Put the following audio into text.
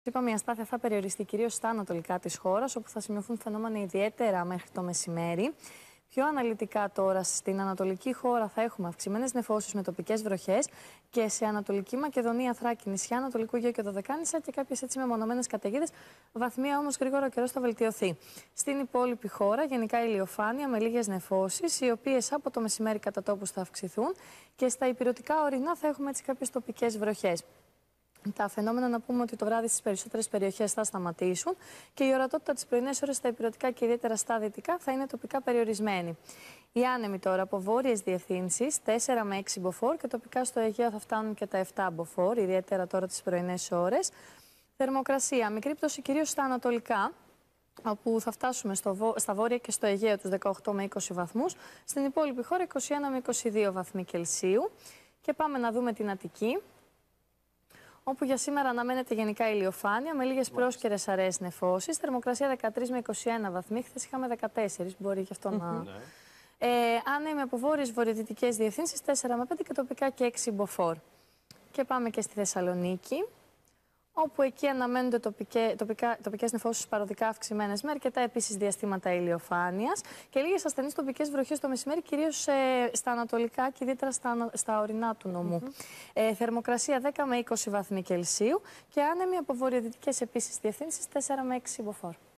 Είπαμε, η αστάθεια θα περιοριστεί κυρίως στα ανατολικά της χώρας, όπου θα σημειωθούν φαινόμενα ιδιαίτερα μέχρι το μεσημέρι. Πιο αναλυτικά τώρα, στην ανατολική χώρα θα έχουμε αυξημένες νεφώσεις με τοπικές βροχές και σε Ανατολική Μακεδονία, Θράκη, νησιά, Ανατολικού Αιγαίου και Δωδεκάνησα και κάποιες έτσι μεμονωμένες καταιγίδες. Βαθμία όμως γρήγορα ο καιρός θα βελτιωθεί. Στην υπόλοιπη χώρα, γενικά ηλιοφάνεια με λίγες νεφώσεις, οι οποίες από το μεσημέρι κατά τόπους θα αυξηθούν και στα ηπειρωτικά ορεινά θα έχουμε έτσι κάποιες τοπικές βροχές. Τα φαινόμενα να πούμε ότι το βράδυ στις περισσότερες περιοχές θα σταματήσουν και η ορατότητα τις πρωινές ώρες στα ηπειρωτικά και ιδιαίτερα στα δυτικά θα είναι τοπικά περιορισμένη. Οι άνεμοι τώρα από βόρειες διευθύνσεις 4 με 6 μποφόρ και τοπικά στο Αιγαίο θα φτάνουν και τα 7 μποφόρ, ιδιαίτερα τώρα τις πρωινές ώρες. Θερμοκρασία, μικρή πτώση κυρίως στα ανατολικά, όπου θα φτάσουμε στα βόρεια και στο Αιγαίο τους 18 με 20 βαθμούς, στην υπόλοιπη χώρα 21 με 22 βαθμοί Κελσίου. Και πάμε να δούμε την Αττική, όπου για σήμερα αναμένεται γενικά ηλιοφάνεια με λίγες πρόσκαιρες αραιές νεφώσεις. Θερμοκρασία 13 με 21 βαθμοί. Χθες είχαμε 14, μπορεί γι' αυτό να. Άνεμοι από βόρειες βορειοδυτικές διευθύνσεις 4 με 5 και τοπικά και 6 μποφόρ. Και πάμε και στη Θεσσαλονίκη, όπου εκεί αναμένονται τοπικές νεφώσεις παροδικά αυξημένες με αρκετά επίσης διαστήματα ηλιοφάνειας και λίγες ασθενείς τοπικές βροχές το μεσημέρι, κυρίως στα ανατολικά και ιδιαίτερα στα ορεινά του νομού. Θερμοκρασία 10 με 20 βαθμοί Κελσίου και άνεμοι από βορειοδυτικές επίσης διευθύνσεις 4 με 6 μποφόρ.